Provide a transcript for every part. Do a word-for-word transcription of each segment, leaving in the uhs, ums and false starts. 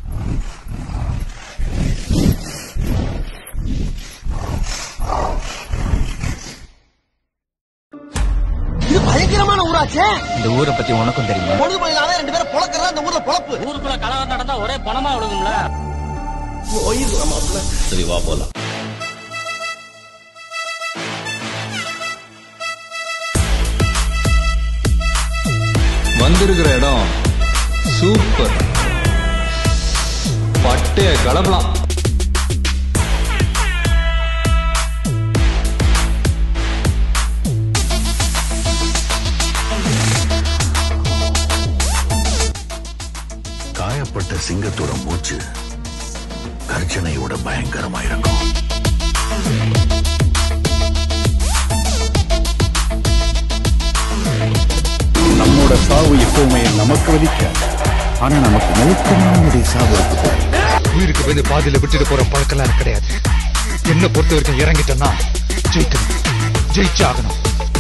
இது பயங்கரமான ஊராச்சே. இந்த ஊரை பத்தி உனக்கும் தெரியுமா? பொழுது போயினாவே ரெண்டு பேரும் பொழக்கிறதா இந்த ஊர்ல பொழப்பு. ஊருக்குள்ள கலவரம் நடந்தா ஒரே பணமா விழுகும்ல. சரி வா போலாம். வந்திருக்கிற இடம் சூப்பர். பட்டைய கலப்பலாம். காயப்பட்ட சிங்கத்தோட மூச்சு கர்ஜனையோட பயங்கரமா இருக்கும். நம்மோட சாவு எப்பவுமே நமக்கு வலிக்காது. ஆனா நமக்கு நிலைத்தன்மையுடைய சாவு இருக்கு. உயிருக்கு வந்து பாதியில விட்டுட்டு போற பழக்கெல்லாம் கிடையாது. என்ன பொறுத்த வரைக்கும் இறங்கிட்டோம்னா ஜெயிக்கணும், ஜெயிச்சாகணும்.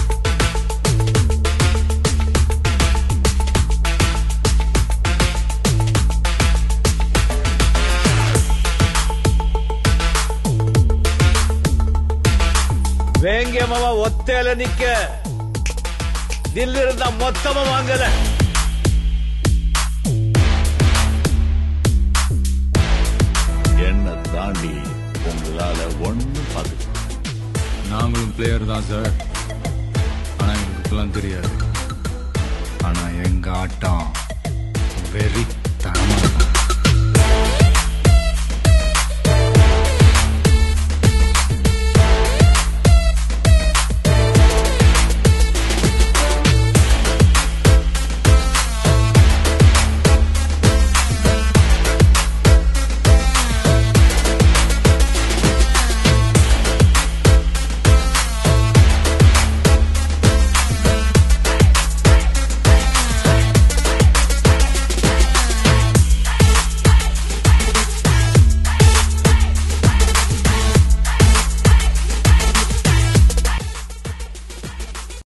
வேங்கியமாவா ஒத்தையில நிக்க தில்லு இருந்தா மொத்தமா வாங்கல. என்ன தாண்டி உங்களால ஒண்ணு பார்க்க. நாங்களும் பிளேயர் தான் சார். ஆனா எங்களுக்கு தெரியாது. ஆனா எங்க ஆட்டம் வெறி